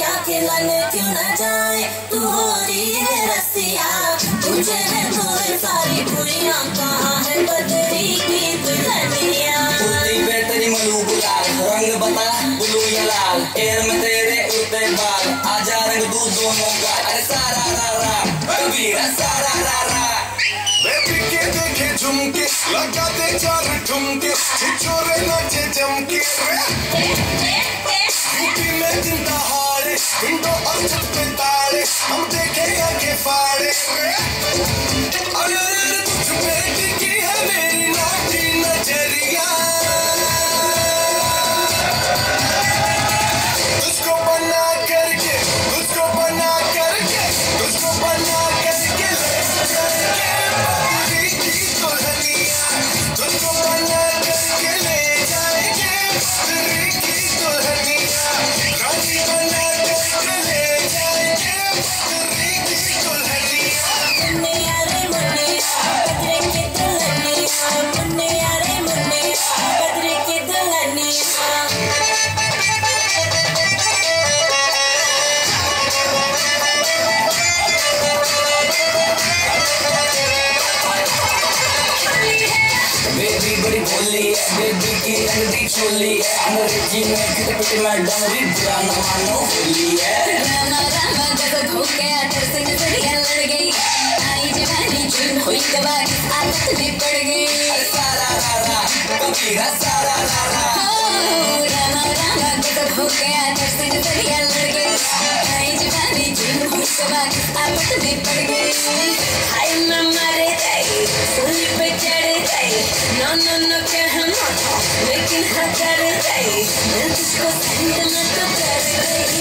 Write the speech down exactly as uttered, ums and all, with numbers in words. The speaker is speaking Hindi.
अकेला ले क्यों न जाए तू हो रही है रसिया तुझे है तो सारी दुनिया कहाँ है बदरी की दुल्हनिया कुर्ती पे तेरी मलूक लाल रंग बता ब्लू या लाल एयर में तेरे उड़ते बाल आजा रंग दू दोनों का अरे सारा रा रा कबीरा सारा रा रा बेबी के देखे झुमके लगा दे चार ठुमके छिछोरे नाचे जमके यूपी में जिंदा हारे विंडो और छत पे ताले हम देखे आगे फाड़े अरे तुझ पे टिकी है मेरी नाटी नजरिया तुझको बना करके तुझको बना करके तुझको बना करके ले जाएंगे बदरी की दुल्हनिया तुझको बना करके ले जाएंगे बदरी की दुल्हनिया रानी बना करके ले जाएंगे बदरी की दुल्हनिया मुन्ने यारे मुन्ने बदरी की दुल्हनिया मुन्ने यारे मुन्ने बदरी की दुल्हनिया बेबी बड़ी भोली है बेबी की रंगती चोली है अंग्रेजी में खटपट में डमरी पुराना मानो होली है रामा रामा जब घूम गया तेरे से नजरिया लड़ गई आई जवानी चुन हुई कबार आदत में पड़ गई सारा रा रा कबीरा सारा रा रा रामा रामा जब घूम गया तेरे से नजरिया लड़ गई आई जवानी चुन हुई कबार आदत में पड़ गई हाय मैं मर गई सूली पे चढ़ गई नो नो नो क्या हम लेकिन हाँ कर गई मैं तुझको सेंड में तो कर गई